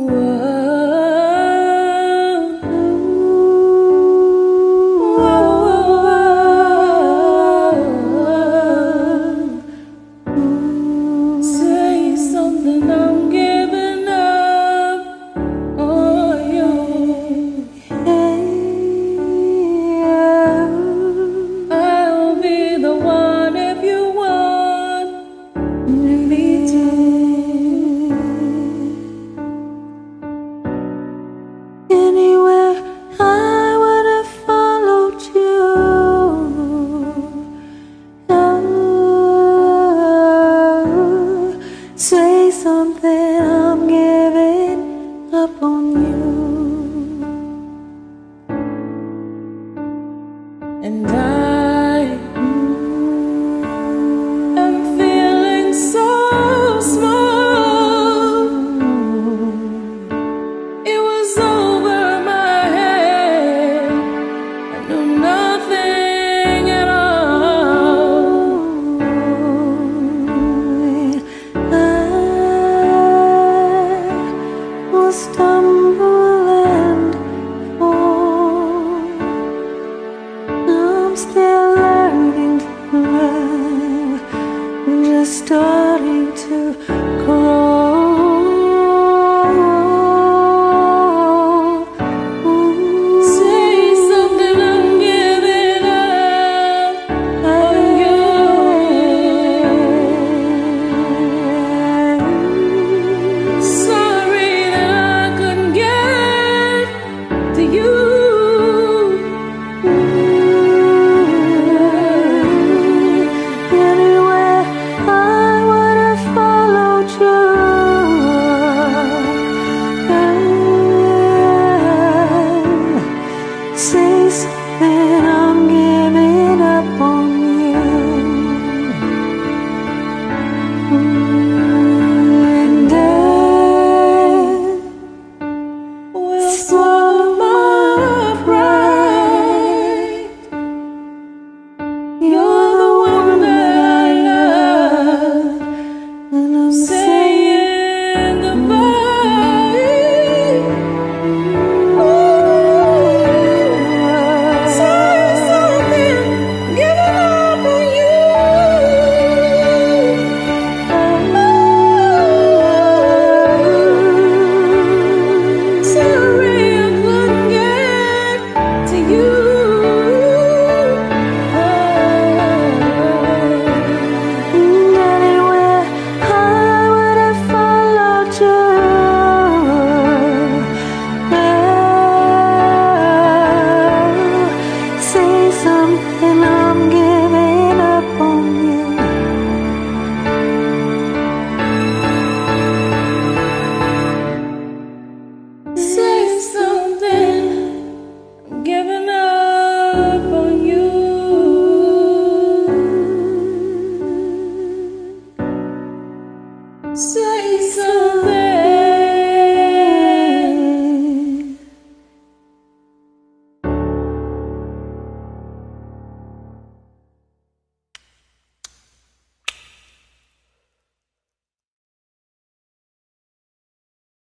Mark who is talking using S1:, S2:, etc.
S1: Say something, I'm giving up on you. I'll be the one if you want me to.
S2: Anywhere I would have followed you. Say something, I'm giving up on you.
S1: And I am feeling so small. It was over my head. I knew nothing at all.
S2: I will stumble and fall. I'm still learning to love, just starting to grow.